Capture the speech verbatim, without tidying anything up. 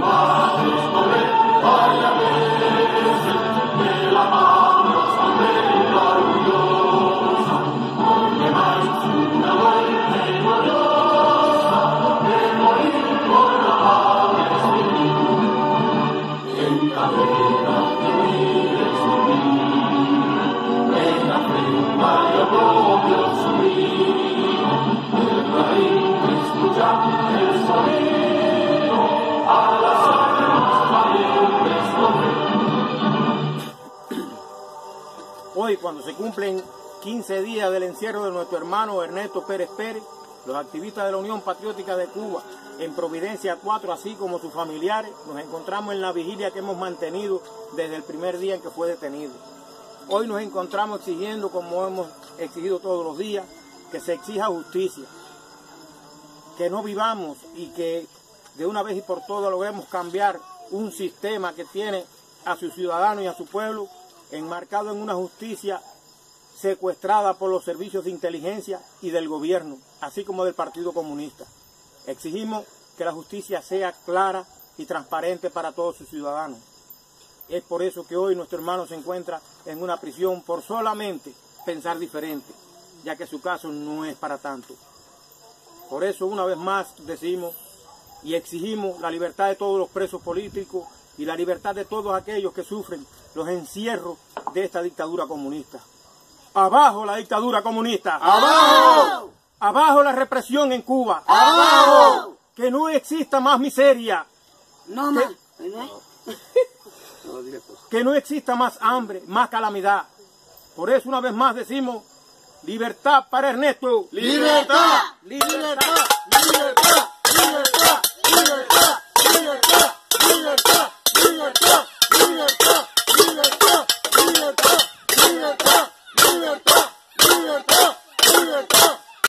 Hoy, cuando se cumplen quince días del encierro de nuestro hermano Ernesto Pérez Pérez, los activistas de la Unión Patriótica de Cuba, en Providencia cuatro, así como sus familiares, nos encontramos en la vigilia que hemos mantenido desde el primer día en que fue detenido. Hoy nos encontramos exigiendo, como hemos exigido todos los días, que se exija justicia, que no vivamos y que de una vez y por todas logremos cambiar un sistema que tiene a sus ciudadanos y a su pueblo enmarcado en una justicia secuestrada por los servicios de inteligencia y del gobierno, así como del Partido Comunista. Exigimos que la justicia sea clara y transparente para todos sus ciudadanos. Es por eso que hoy nuestro hermano se encuentra en una prisión por solamente pensar diferente, ya que su caso no es para tanto. Por eso, una vez más, decimos y exigimos la libertad de todos los presos políticos y la libertad de todos aquellos que sufren los encierros de esta dictadura comunista. ¡Abajo la dictadura comunista! ¡Abajo! ¡Abajo la represión en Cuba! ¡Abajo! ¡Que no exista más miseria! No más. Que no exista más hambre, más calamidad. Por eso, una vez más, decimos: ¡libertad para Ernesto! ¡Libertad! ¡Libertad! ¡Libertad!